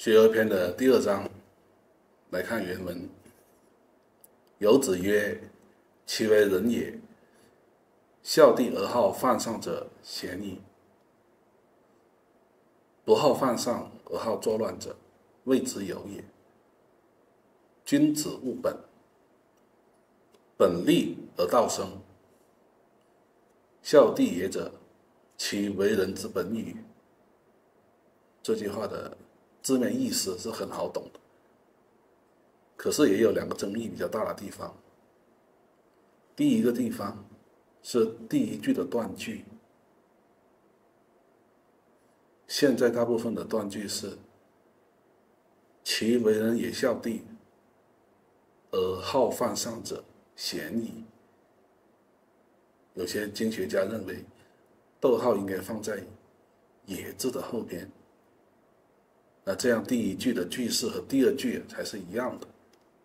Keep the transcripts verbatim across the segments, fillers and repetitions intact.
学而篇的第二章，来看原文。有子曰：其为人也，孝弟而好犯上者，贤矣；不好犯上而好作乱者，谓之有也。君子务本，本立而道生。孝弟也者，其为人之本与？这句话的字面意思是很好懂的，可是也有两个争议比较大的地方。第一个地方是第一句的断句，现在大部分的断句是其为人也孝弟，而好犯上者，贤矣。有些经学家认为逗号应该放在也字的后边，那这样第一句的句式和第二句才是一样的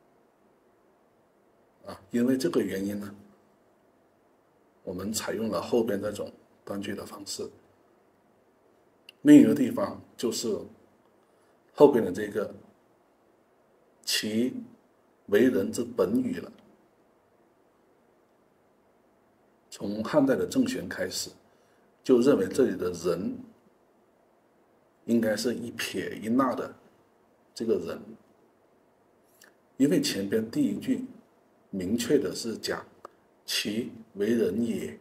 啊。因为这个原因呢，我们采用了后边这种断句的方式。另一个地方就是后边的这个其为人之本与了。从汉代的郑玄开始，就认为这里的人应该是一撇一捺的这个人，因为前边第一句明确的是讲其为人也，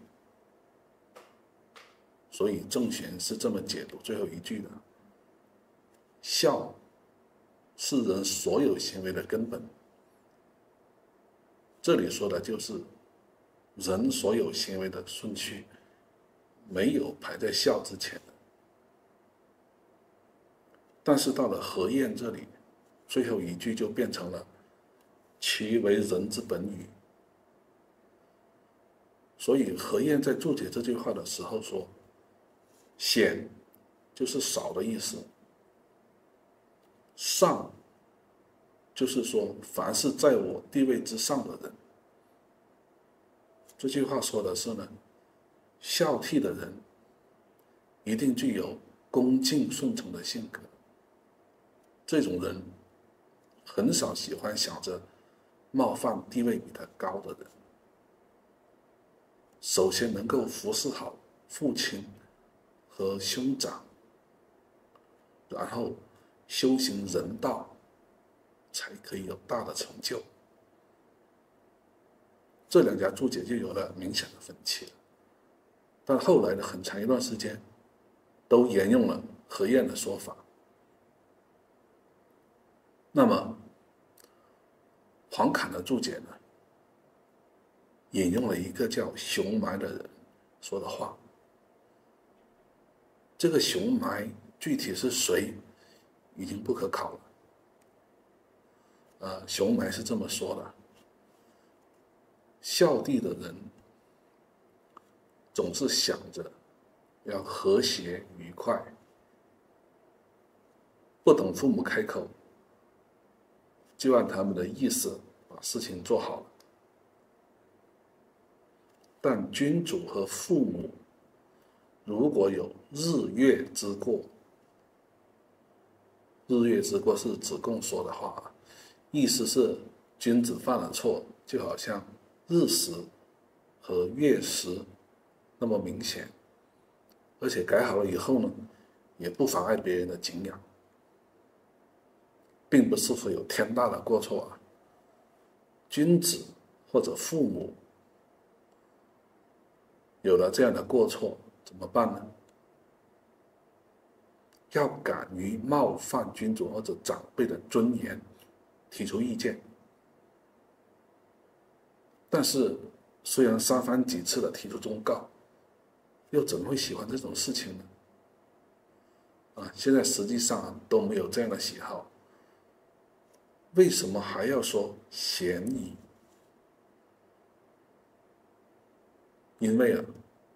所以郑玄是这么解读最后一句的：孝是人所有行为的根本。这里说的就是人所有行为的顺序，没有排在孝之前的。但是到了何晏这里，最后一句就变成了其为人之本与。所以何晏在注解这句话的时候说，贤就是少的意思，上就是说凡是在我地位之上的人。这句话说的是呢，孝悌的人一定具有恭敬顺从的性格，这种人很少喜欢想着冒犯地位比他高的人。首先能够服侍好父亲和兄长，然后修行人道，才可以有大的成就。这两家注解就有了明显的分歧了，但后来的很长一段时间都沿用了何晏的说法。那么黄侃的注解呢，引用了一个叫熊埋的人说的话。这个熊埋具体是谁已经不可考了。呃，熊埋是这么说的：孝弟的人总是想着要和谐愉快，不等父母开口，就按他们的意思把事情做好了。但君主和父母如果有日月之过，日月之过是子贡说的话，意思是君子犯了错，就好像日食和月食那么明显，而且改好了以后呢，也不妨碍别人的敬仰，并不是说有天大的过错啊。君子或者父母有了这样的过错怎么办呢？要敢于冒犯君主或者长辈的尊严，提出意见。但是虽然三番几次的提出忠告，又怎么会喜欢这种事情呢？啊，现在实际上都没有这样的喜好，为什么还要说贤矣？因为啊，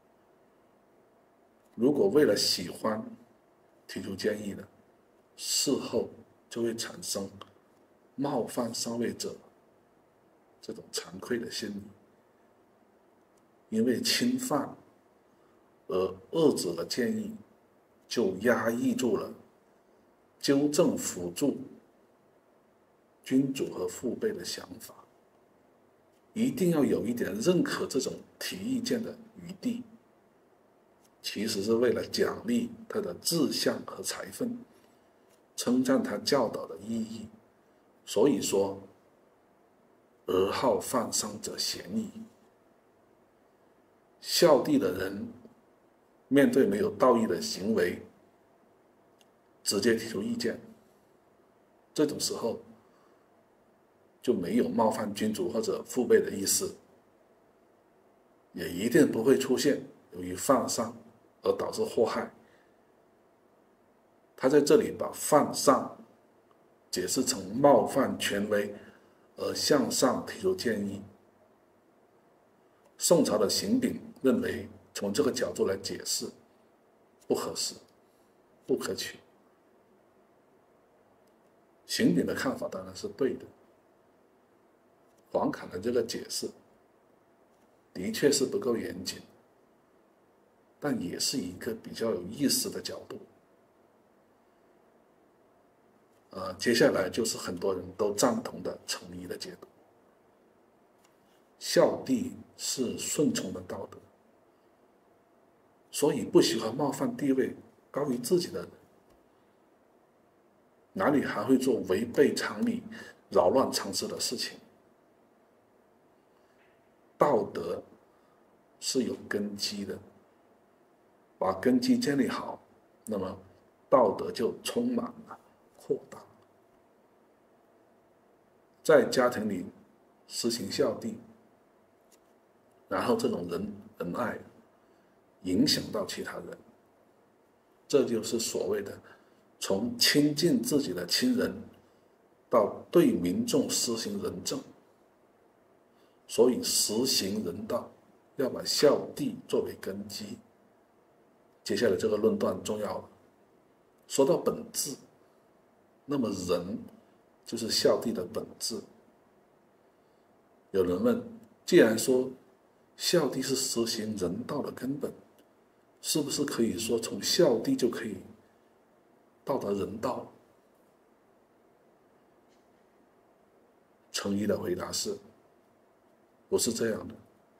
如果为了喜欢提出建议呢，事后就会产生冒犯上位者这种惭愧的心理，因为侵犯而遏制了建议，就压抑住了纠正辅助君主和父辈的想法，一定要有一点认可这种提意见的余地，其实是为了奖励他的志向和才分，称赞他教导的意义。所以说，儿好犯上者贤矣。孝弟的人面对没有道义的行为，直接提出意见，这种时候就没有冒犯君主或者父辈的意思，也一定不会出现由于犯上而导致祸害。他在这里把犯上解释成冒犯权威而向上提出建议。宋朝的刑柄认为从这个角度来解释不合适，不可取。刑柄的看法当然是对的，黄侃的这个解释的确是不够严谨，但也是一个比较有意思的角度。呃，接下来就是很多人都赞同的程颐的解读。孝弟是顺从的道德，所以不喜欢冒犯地位高于自己的人，哪里还会做违背常理、扰乱常识的事情？道德是有根基的，把根基建立好，那么道德就充满了扩大。在家庭里实行孝弟，然后这种仁仁爱影响到其他人，这就是所谓的从亲近自己的亲人到对民众施行仁政。所以实行人道要把孝弟作为根基。接下来这个论断重要了，说到本质，那么仁就是孝弟的本质。有人问，既然说孝弟是实行人道的根本，是不是可以说从孝弟就可以到达人道？程颐的回答是，不是这样的。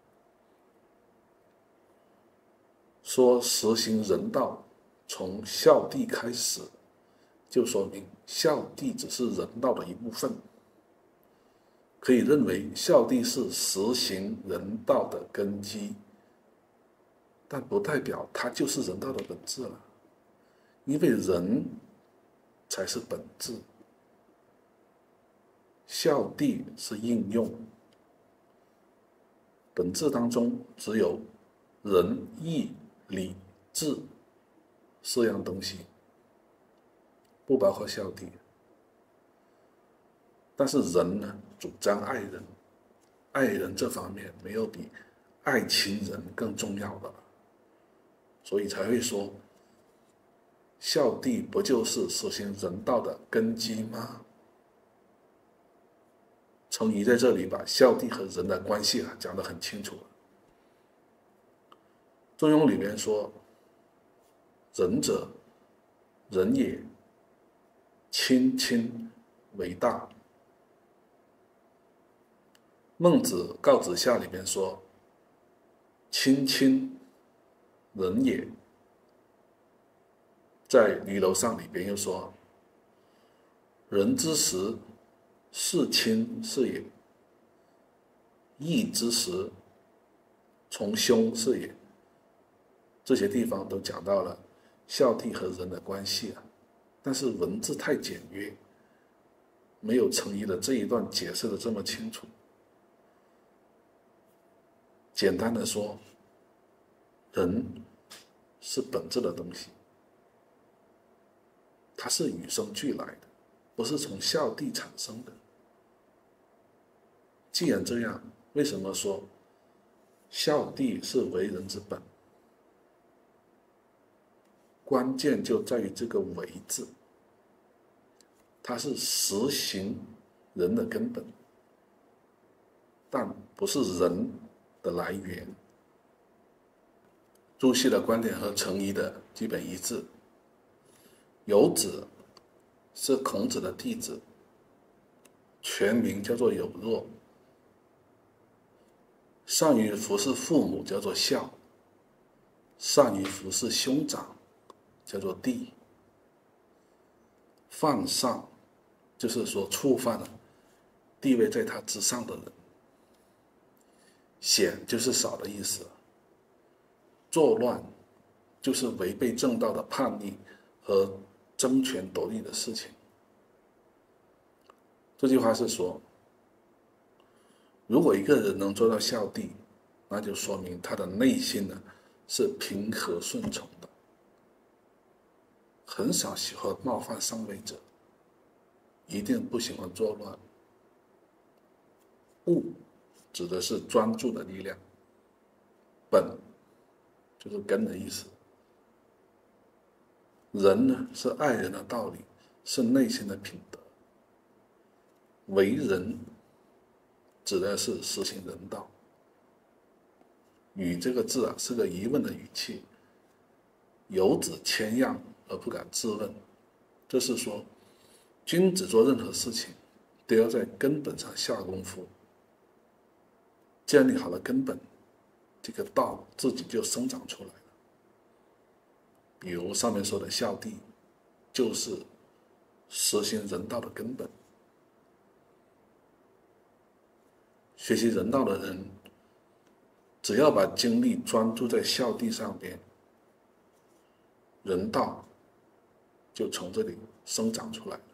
说实行人道从孝弟开始，就说明孝弟只是人道的一部分，可以认为孝弟是实行人道的根基，但不代表它就是人道的本质了，因为人才是本质，孝弟是应用，本质当中只有仁义礼智四样东西，不包括孝弟。但是人呢，主张爱人，爱人这方面没有比爱亲人更重要的了，所以才会说孝弟不就是实行人道的根基吗？程颐在这里把孝弟和人的关系啊讲得很清楚了。中庸里面说，仁者，仁也，亲亲为大。孟子告子下里面说，亲亲仁也。在离楼上里边又说，仁之时，事亲是也；义之时，从兄是也。这些地方都讲到了孝弟和人的关系啊，但是文字太简约，没有程颐的这一段解释的这么清楚。简单的说，人是本质的东西，它是与生俱来的，不是从孝弟产生的。既然这样，为什么说孝弟是为人之本？关键就在于这个“为”字，它是实行人的根本，但不是人的来源。朱熹的观点和程颐的基本一致。游子是孔子的弟子，全名叫做有若，善于服侍父母叫做孝，善于服侍兄长叫做弟。犯上就是说触犯了地位在他之上的人，险就是少的意思，作乱就是违背正道的叛逆和争权夺利的事情。这句话是说，如果一个人能做到孝弟，那就说明他的内心呢是平和顺从的，很少喜欢冒犯上位者，一定不喜欢作乱。务指的是专注的力量，本就是根的意思。仁呢是爱人的道理，是内心的品德。为人指的是实行人道。语这个字啊是个疑问的语气，有子谦让而不敢自问，这是说君子做任何事情都要在根本上下功夫，建立好了根本，这个道自己就生长出来了。比如上面说的孝弟，就是实行人道的根本。学习人道的人，只要把精力专注在孝弟上边，人道就从这里生长出来了。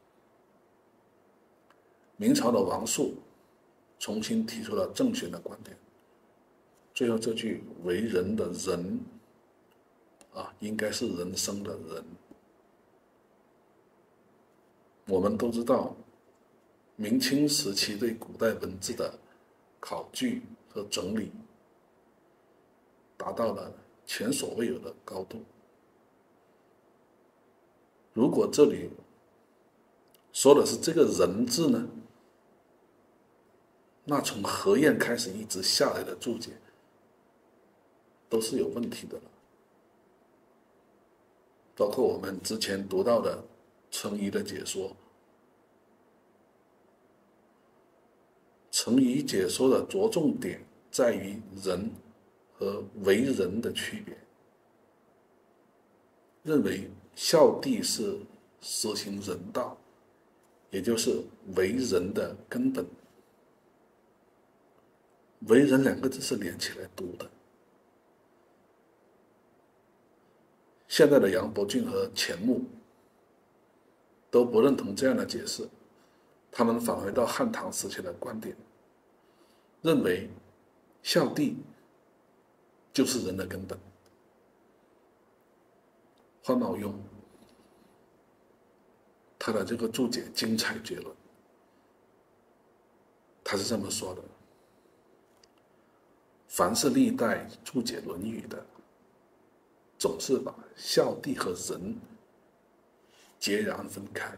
明朝的王树重新提出了正确的观点，最后这句为人的人啊，应该是人生的人。我们都知道，明清时期对古代文字的考据和整理达到了前所未有的高度。如果这里说的是这个人字呢，那从何晏开始一直下来的注解都是有问题的了。包括我们之前读到的程颐的解说，程颐解说的着重点在于人和为人的区别，认为孝弟是实行人道，也就是为人的根本。为人两个字是连起来读的。现在的杨伯峻和钱穆都不认同这样的解释，他们返回到汉唐时期的观点，认为孝弟就是人的根本。黄茂庸他的这个注解精彩绝伦，他是这么说的：凡是历代注解《论语》的，总是把孝弟和人截然分开，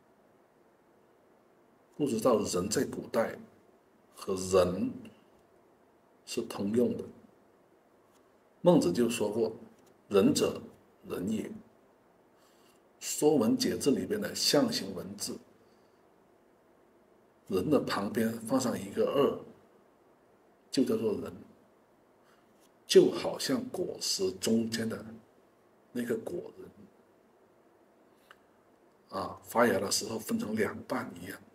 不知道人在古代和人是通用的。孟子就说过：“仁者，仁也。”《说文解字》里边的象形文字，人的旁边放上一个二，就叫做人，就好像果实中间的那个果仁啊，发芽的时候分成两半一样，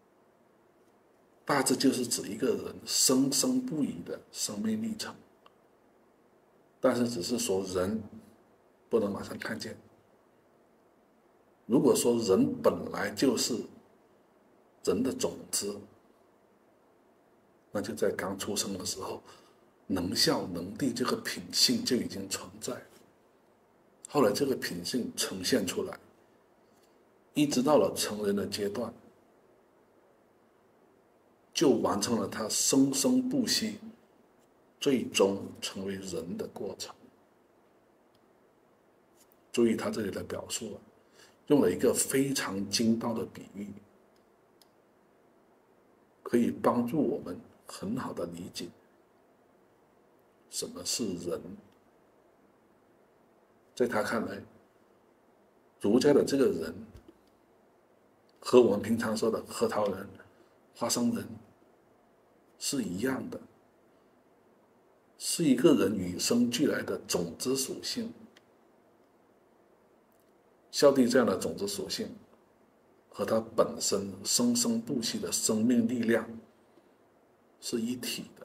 大致就是指一个人生生不已的生命历程。但是只是说人不能马上看见。如果说人本来就是人的种子，那就在刚出生的时候，能孝能弟这个品性就已经存在了。后来这个品性呈现出来，一直到了成人的阶段，就完成了他生生不息，最终成为人的过程。注意他这里的表述啊，用了一个非常精到的比喻，可以帮助我们很好的理解什么是人。在他看来，儒家的这个人和我们平常说的核桃仁、花生仁是一样的，是一个人与生俱来的种子属性。孝悌这样的种子属性和它本身生生不息的生命力量是一体的。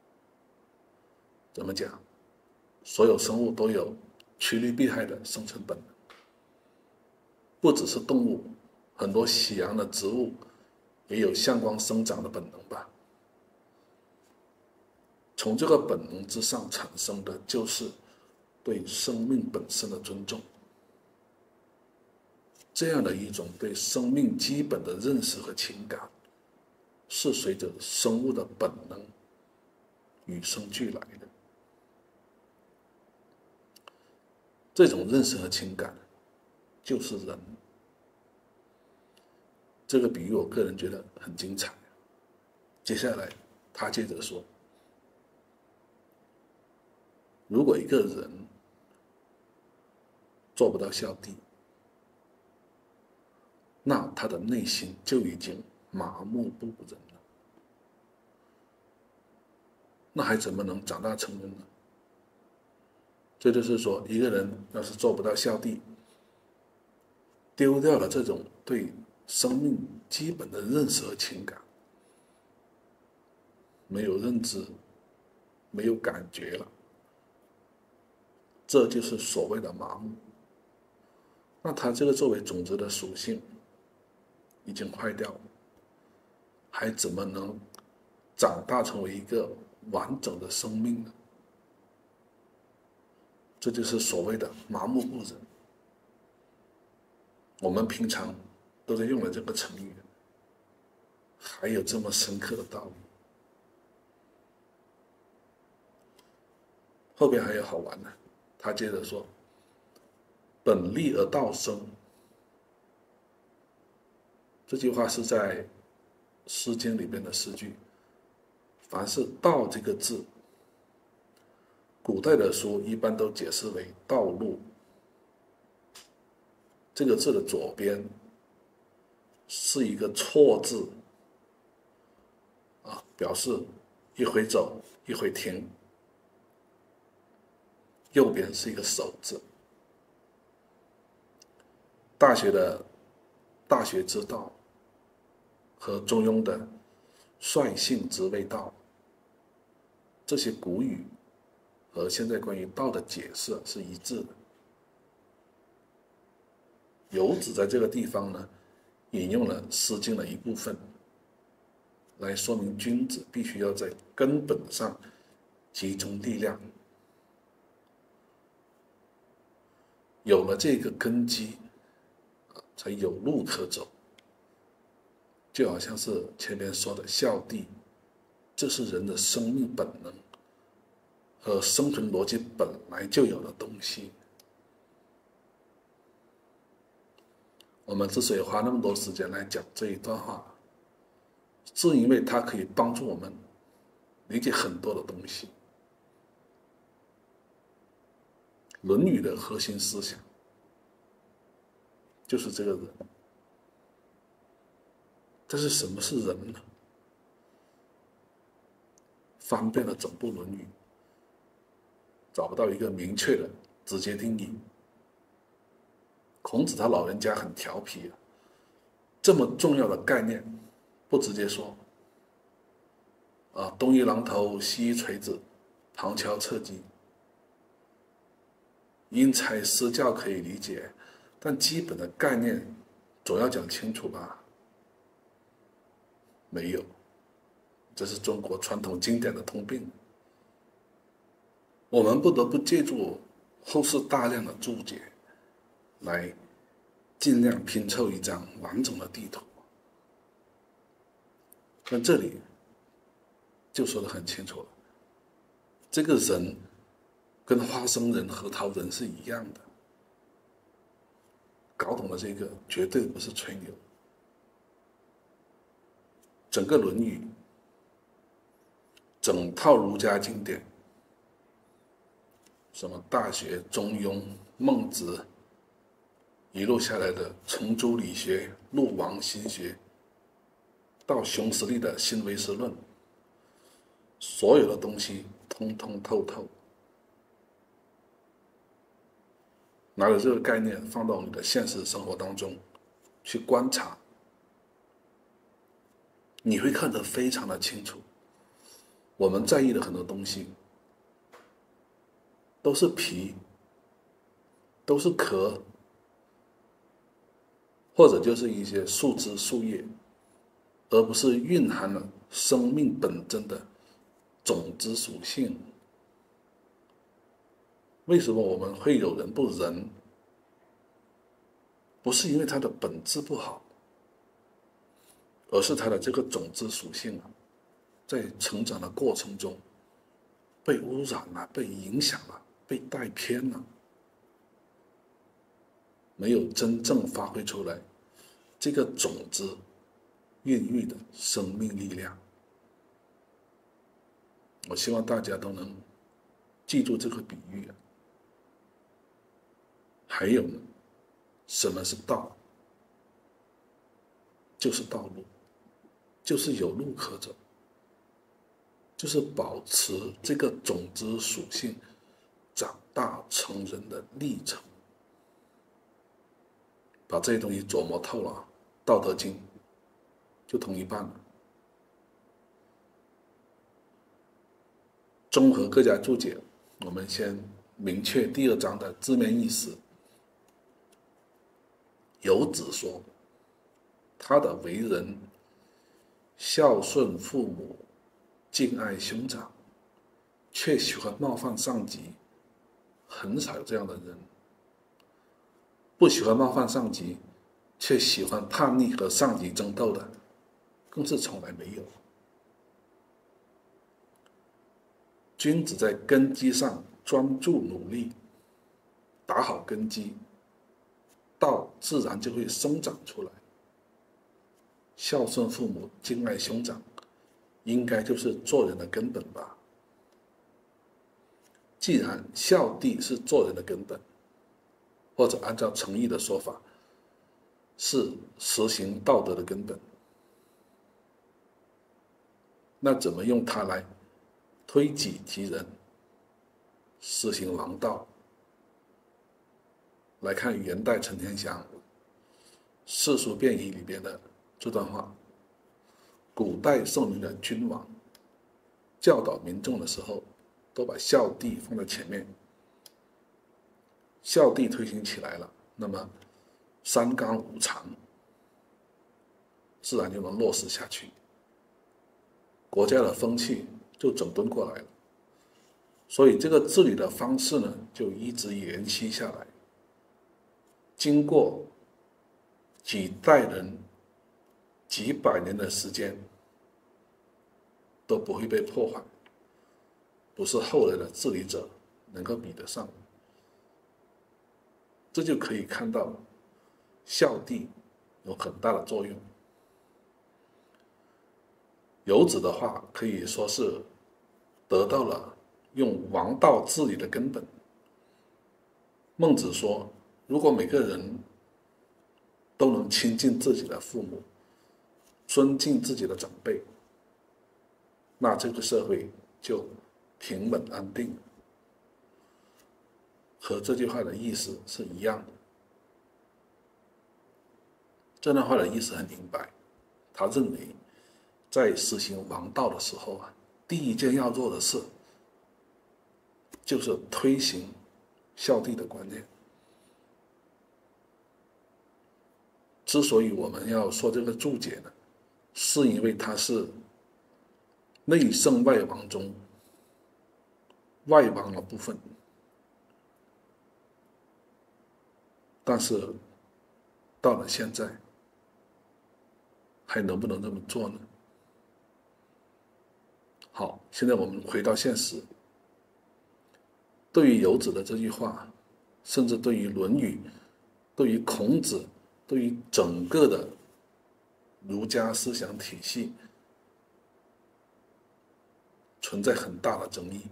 怎么讲？所有生物都有趋利避害的生存本能，不只是动物，很多喜阳的植物也有向光生长的本能吧。从这个本能之上产生的就是对生命本身的尊重，这样的一种对生命基本的认识和情感，是随着生物的本能与生俱来的。这种认识和情感就是人。这个比喻我个人觉得很精彩。接下来他接着说，如果一个人做不到孝悌，那他的内心就已经麻木不仁了，那还怎么能长大成人呢？这就是说，一个人要是做不到孝悌，丢掉了这种对生命基本的认识和情感，没有认知，没有感觉了，这就是所谓的麻木。那他这个作为种子的属性已经坏掉了，还怎么能长大成为一个完整的生命呢？这就是所谓的麻木不仁。我们平常都在用了这个成语，还有这么深刻的道理。后边还有好玩的，他接着说：“本立而道生。”这句话是在《诗经》里面的诗句。凡是“道”这个字，古代的书一般都解释为道路。这个字的左边是一个错字，啊，表示一会走一会停。右边是一个守字。大学的大学之道和中庸的率性之谓道，这些古语和现在关于道的解释是一致的。游子在这个地方呢，引用了《诗经》的一部分，来说明君子必须要在根本上集中力量，有了这个根基，才有路可走。就好像是前面说的孝悌，这是人的生命本能和生存逻辑本来就有的东西。我们之所以花那么多时间来讲这一段话，是因为它可以帮助我们理解很多的东西。《论语》的核心思想就是这个人。但是什么是人呢？翻遍了整部《论语》，找不到一个明确的直接定义。孔子他老人家很调皮啊，这么重要的概念不直接说啊，东一榔头西一锤子，旁敲侧击。因材施教可以理解，但基本的概念总要讲清楚吧？没有，这是中国传统经典的通病。我们不得不借助后世大量的注解，来尽量拼凑一张完整的地图。那这里就说得很清楚了，这个人跟花生仁、核桃仁是一样的。搞懂了这个，绝对不是吹牛。整个《论语》，整套儒家经典，什么《大学》《中庸》《孟子》，一路下来的程朱理学、 陆王心学，到熊十力的新唯识论，所有的东西通通透透。拿着这个概念放到你的现实生活当中去观察，你会看得非常的清楚。我们在意的很多东西都是皮，都是壳，或者就是一些树枝树叶，而不是蕴含了生命本真的种子属性。为什么我们会有人不仁？不是因为它的本质不好，而是它的这个种子属性啊，在成长的过程中被污染了、被影响了、被带偏了，没有真正发挥出来这个种子孕育的生命力量。我希望大家都能记住这个比喻啊。还有呢，什么是道？就是道路，就是有路可走，就是保持这个种子属性长大成人的历程。把这些东西琢磨透了，《道德经》就通一半了。综合各家注解，我们先明确第二章的字面意思。游子说，他的为人孝顺父母，敬爱兄长，却喜欢冒犯上级，很少有这样的人。不喜欢冒犯上级，却喜欢叛逆和上级争斗的，更是从来没有。君子在根基上专注努力，打好根基，道自然就会生长出来。孝顺父母，敬爱兄长，应该就是做人的根本吧。既然孝悌是做人的根本，或者按照诚意的说法，是实行道德的根本，那怎么用它来推己及人，实行王道？来看元代陈天祥《世俗辩议》里边的这段话：古代圣明的君王教导民众的时候，都把孝悌放在前面。孝悌推行起来了，那么三纲五常自然就能落实下去，国家的风气就整顿过来了。所以这个治理的方式呢，就一直沿袭下来，经过几代人、几百年的时间，都不会被破坏，不是后来的治理者能够比得上。这就可以看到孝悌有很大的作用。游子的话可以说是得到了用王道治理的根本。孟子说，如果每个人都能亲近自己的父母，尊敬自己的长辈，那这个社会就平稳安定，和这句话的意思是一样的。这段话的意思很明白，他认为在实行王道的时候啊，第一件要做的事就是推行孝悌的观念。之所以我们要说这个注解呢，是因为它是内圣外王中外王的部分。但是到了现在，还能不能这么做呢？好，现在我们回到现实。对于游子的这句话，甚至对于《论语》，对于孔子，对于整个的儒家思想体系，存在很大的争议。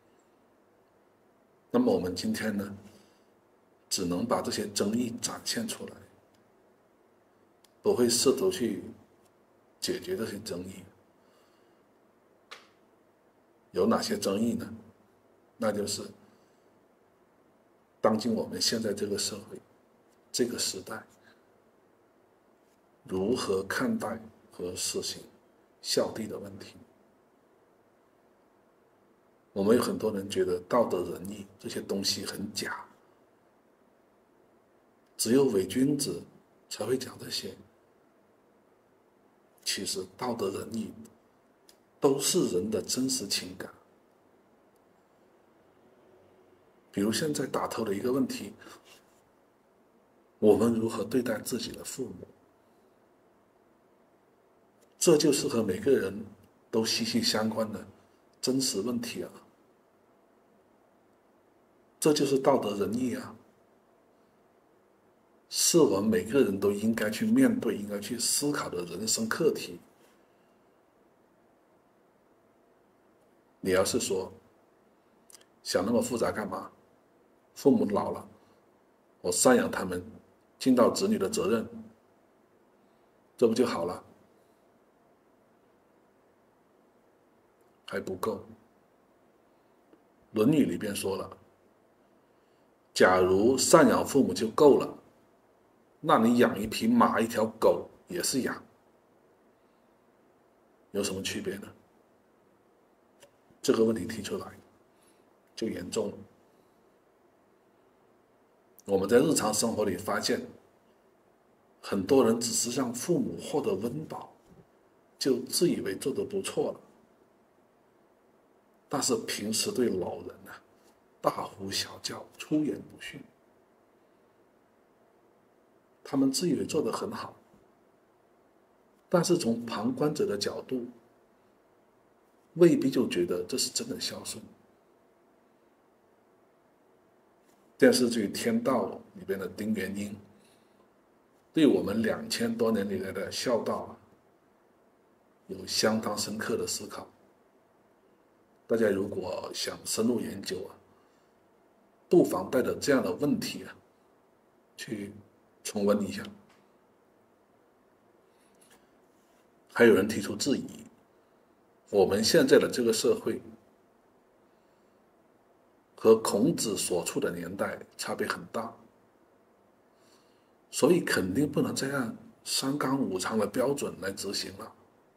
那么我们今天呢，只能把这些争议展现出来。 不会试图去解决这些争议。有哪些争议呢？那就是当今我们现在这个社会、这个时代，如何看待和实行孝悌的问题。我们有很多人觉得道德仁义这些东西很假，只有伪君子才会讲这些。其实道德仁义都是人的真实情感。比如现在打头的一个问题，我们如何对待自己的父母，这就是和每个人都息息相关的真实问题啊。这就是道德仁义啊，是我们每个人都应该去面对、应该去思考的人生课题。你要是说想那么复杂干嘛？父母老了，我赡养他们，尽到子女的责任，这不就好了？还不够。《论语》里边说了，假如赡养父母就够了，那你养一匹马、一条狗也是养，有什么区别呢？这个问题提出来就严重了。我们在日常生活里发现，很多人只是让父母获得温饱，就自以为做得不错了，但是平时对老人啊大呼小叫、出言不逊，他们自以为做得很好，但是从旁观者的角度，未必就觉得这是真的孝顺。电视剧《天道》里边的丁元英，对我们两千多年以来的孝道啊，有相当深刻的思考。大家如果想深入研究啊，不妨带着这样的问题啊，去重温一下。还有人提出质疑，我们现在的这个社会和孔子所处的年代差别很大，所以肯定不能再按三纲五常的标准来执行了。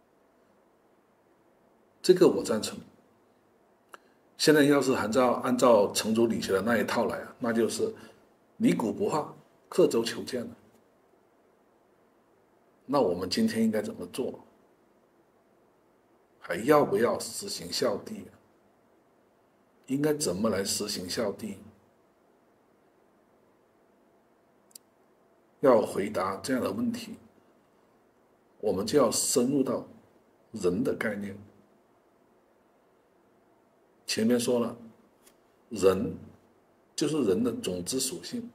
这个我赞成。现在要是按照按照程朱理学的那一套来啊，那就是拟古不化，刻舟求剑了。那我们今天应该怎么做？还要不要实行孝悌？应该怎么来实行孝悌？要回答这样的问题，我们就要深入到人的概念。前面说了，人就是人的种子属性。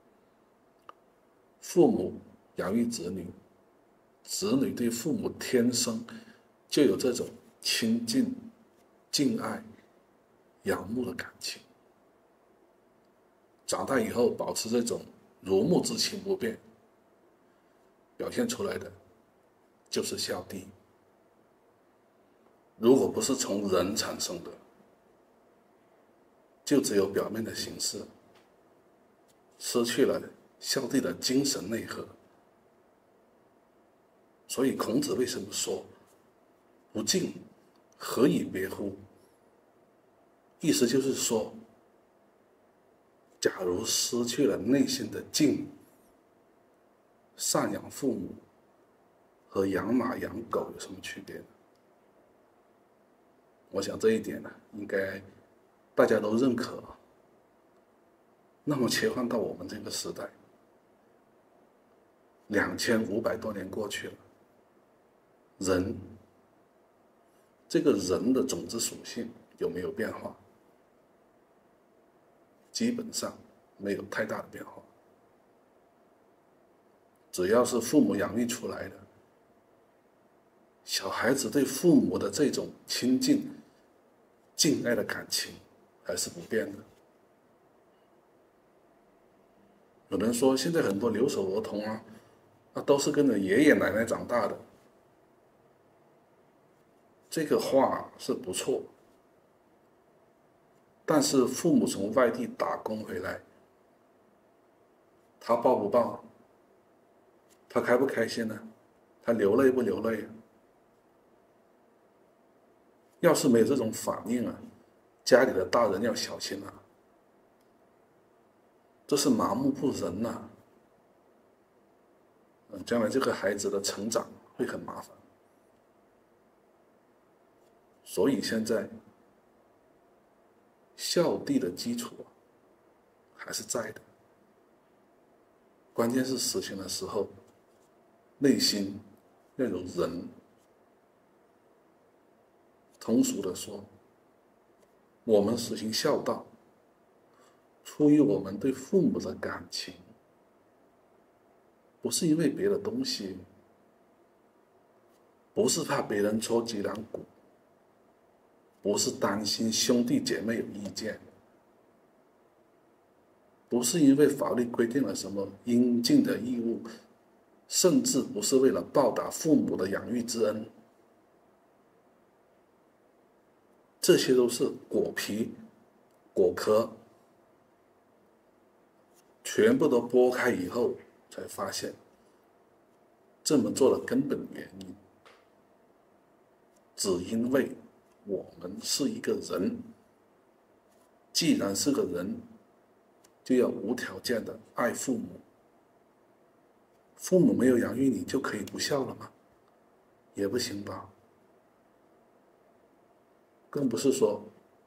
父母养育子女，子女对父母天生就有这种亲近、敬爱、仰慕的感情。长大以后保持这种如沐之情不变，表现出来的就是孝悌。如果不是从人产生的，就只有表面的形式，失去了孝悌的精神内核。所以孔子为什么说不敬，何以别乎？意思就是说，假如失去了内心的敬，赡养父母和养马养狗有什么区别呢？我想这一点呢，应该大家都认可。那么切换到我们这个时代，两千五百多年过去了，人这个人的种子属性有没有变化？基本上没有太大的变化。只要是父母养育出来的，小孩子对父母的这种亲近、敬爱的感情还是不变的。有人说现在很多留守儿童啊， 那都是跟着爷爷奶奶长大的。这个话是不错，但是父母从外地打工回来，他抱不抱？他开不开心呢？他流泪不流泪啊？要是没有这种反应啊，家里的大人要小心啊，这是麻木不仁呐、啊。嗯，将来这个孩子的成长会很麻烦。所以现在孝弟的基础还是在的，关键是实行的时候，内心要有仁。通俗的说，我们实行孝道，出于我们对父母的感情，不是因为别的东西，不是怕别人戳脊梁骨，不是担心兄弟姐妹有意见，不是因为法律规定了什么应尽的义务，甚至不是为了报答父母的养育之恩，这些都是果皮、果壳，全部都剥开以后，才发现这么做的根本原因，只因为我们是一个人，既然是个人，就要无条件的爱父母。父母没有养育你就可以不孝了吗？也不行吧。更不是说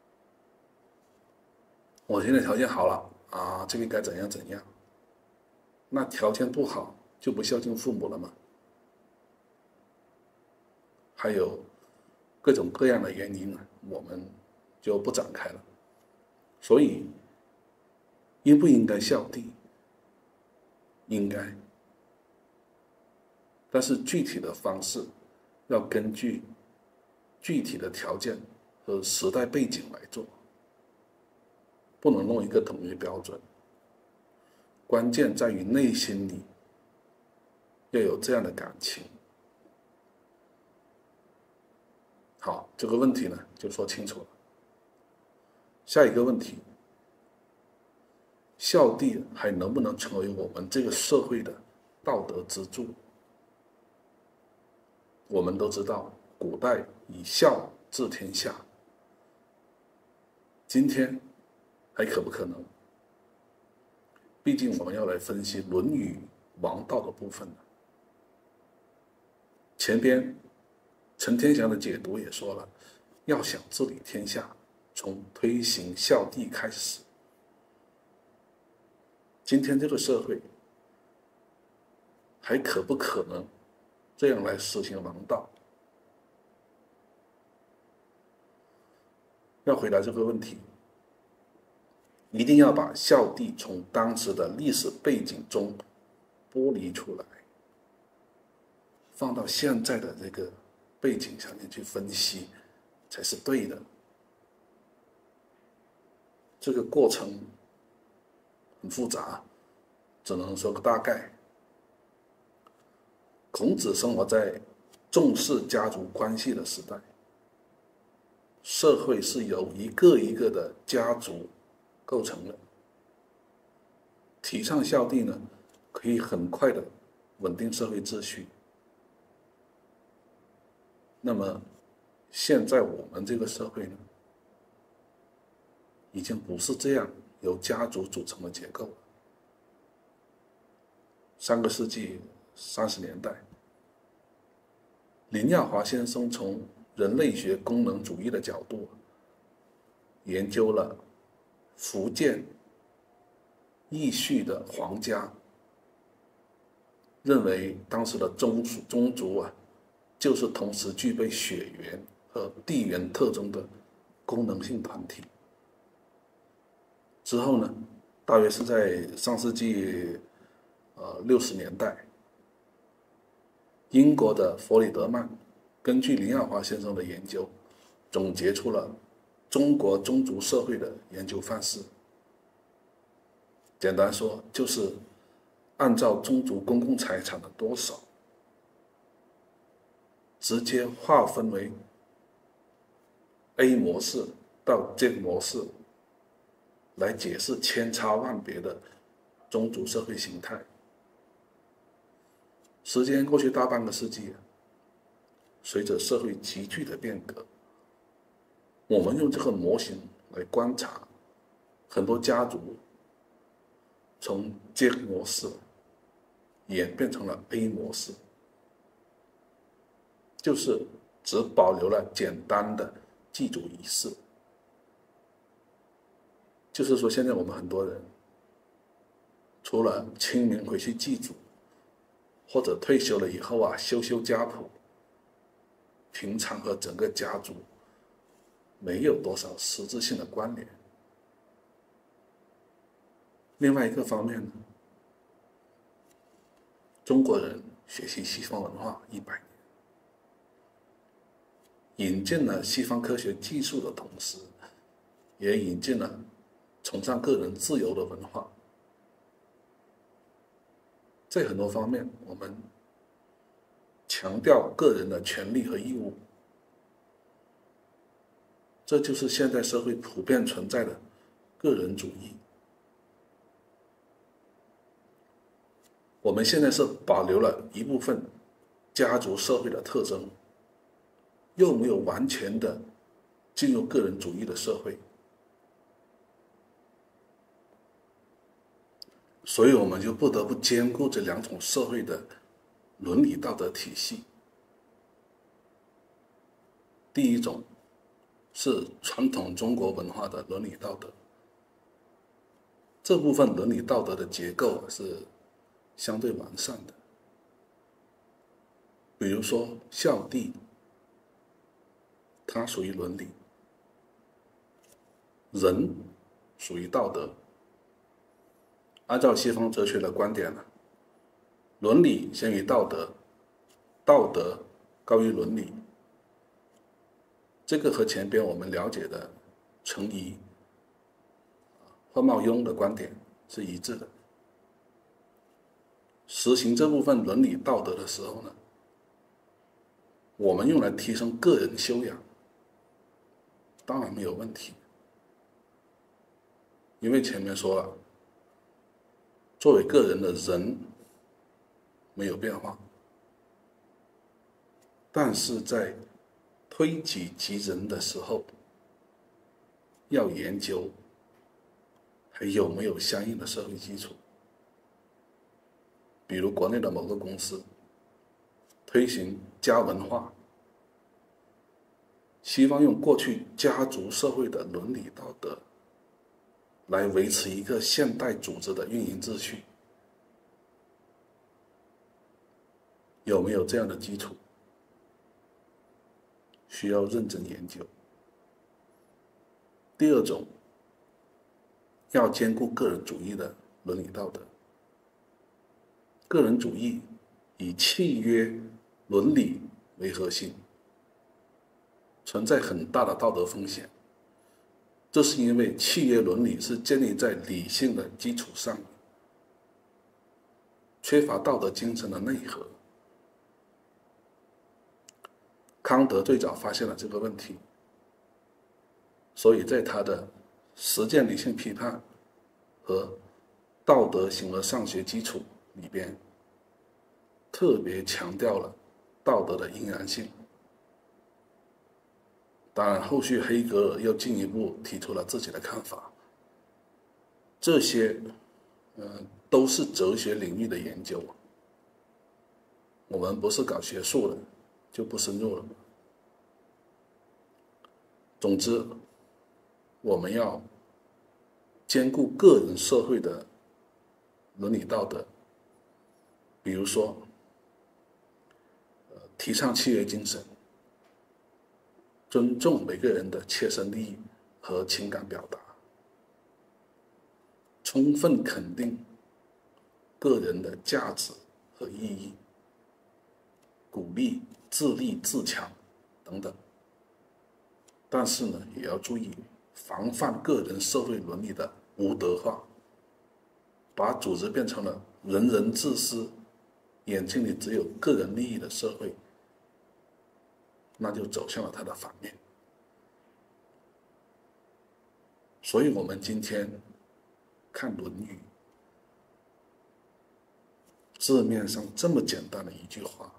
我现在条件好了啊，这个该怎样怎样，那条件不好就不孝敬父母了吗？还有各种各样的原因啊，我们就不展开了。所以应不应该孝弟？应该，但是具体的方式要根据具体的条件和时代背景来做，不能弄一个统一标准。关键在于内心里要有这样的感情。好，这个问题呢就说清楚了。下一个问题，孝弟还能不能成为我们这个社会的道德支柱？我们都知道，古代以孝治天下，今天还可不可能？毕竟我们要来分析《论语》王道的部分了。前边陈天祥的解读也说了，要想治理天下，从推行孝弟开始。今天这个社会还可不可能这样来实行王道？要回答这个问题，一定要把孝弟从当时的历史背景中剥离出来，放到现在的这个背景下面去分析，才是对的。这个过程很复杂，只能说个大概。孔子生活在重视家族关系的时代，社会是由一个一个的家族构成的。提倡孝弟呢，可以很快的稳定社会秩序。那么现在我们这个社会呢，已经不是这样由家族组成的结构了。上个世纪三十年代，林耀华先生从人类学功能主义的角度研究了福建义绪的皇家，认为当时的宗宗族啊，就是同时具备血缘和地缘特征的功能性团体。之后呢，大约是在上世纪呃六十年代，英国的弗里德曼根据林耀华先生的研究，总结出了中国宗族社会的研究范式。简单说，就是按照宗族公共财产的多少，直接划分为 A 模式到 Z 模式，来解释千差万别的宗族社会形态。时间过去大半个世纪，随着社会急剧的变革，我们用这个模型来观察很多家族从 Z 模式演变成了 A 模式，就是只保留了简单的祭祖仪式。就是说，现在我们很多人除了清明回去祭祖，或者退休了以后啊修修家谱，平常和整个家族没有多少实质性的关联。另外一个方面呢，中国人学习西方文化一百年，引进了西方科学技术的同时，也引进了崇尚个人自由的文化。在很多方面，我们强调个人的权利和义务，这就是现代社会普遍存在的个人主义。我们现在是保留了一部分家族社会的特征，又没有完全的进入个人主义的社会，所以我们就不得不兼顾这两种社会的伦理道德体系。第一种是传统中国文化的伦理道德，这部分伦理道德的结构是相对完善的。比如说孝弟，它属于伦理；仁属于道德。按照西方哲学的观点呢，伦理先于道德，道德高于伦理。这个和前边我们了解的程颐、贺茂庸的观点是一致的。实行这部分伦理道德的时候呢，我们用来提升个人修养，当然没有问题。因为前面说了，作为个人的人没有变化，但是在推己及人的时候，要研究还有没有相应的社会基础。比如国内的某个公司推行家文化，希望用过去家族社会的伦理道德来维持一个现代组织的运营秩序，有没有这样的基础？需要认真研究。第二种，要兼顾个人主义的伦理道德。个人主义以契约伦理为核心，存在很大的道德风险。这是因为契约伦理是建立在理性的基础上，缺乏道德精神的内核。康德最早发现了这个问题，所以在他的实践理性批判和道德形而上学基础里边，特别强调了道德的应然性。当然，后续黑格尔又进一步提出了自己的看法。这些，呃，都是哲学领域的研究。我们不是搞学术的，就不深入了。总之，我们要兼顾个人社会的伦理道德，比如说，呃，提倡契约精神，尊重每个人的切身利益和情感表达，充分肯定个人的价值和意义，鼓励自立自强等等。但是呢，也要注意防范个人社会伦理的无德化，把组织变成了人人自私、眼睛里只有个人利益的社会，那就走向了它的反面。所以我们今天看《论语》，字面上这么简单的一句话，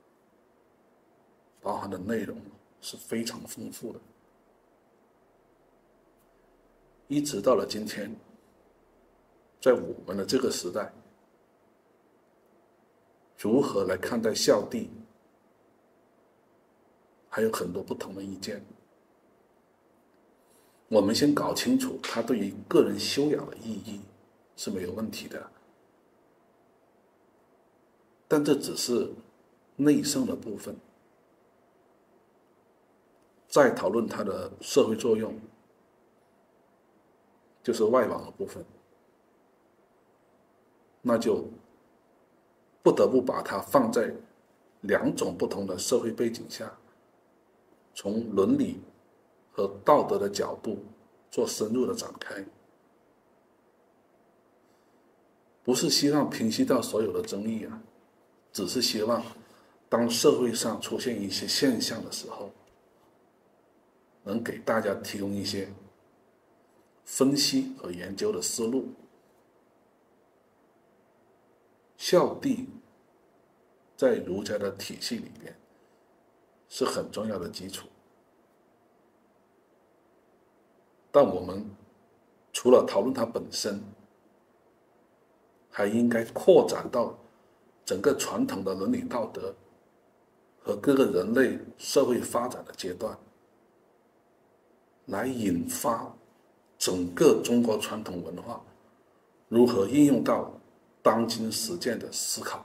包含的内容是非常丰富的。一直到了今天，在我们的这个时代，如何来看待孝弟，还有很多不同的意见。我们先搞清楚它对于个人修养的意义是没有问题的，但这只是内圣的部分。再讨论它的社会作用，就是外网的部分，那就不得不把它放在两种不同的社会背景下，从伦理和道德的角度做深入的展开。不是希望平息掉所有的争议啊，只是希望当社会上出现一些现象的时候，能给大家提供一些分析和研究的思路。孝弟在儒家的体系里边是很重要的基础，但我们除了讨论它本身，还应该扩展到整个传统的伦理道德和各个人类社会发展的阶段，来引发整个中国传统文化如何应用到当今实践的思考。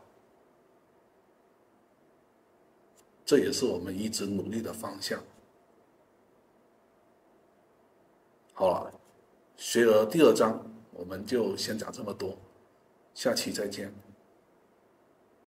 这也是我们一直努力的方向。好了，学而第二章我们就先讲这么多，下期再见。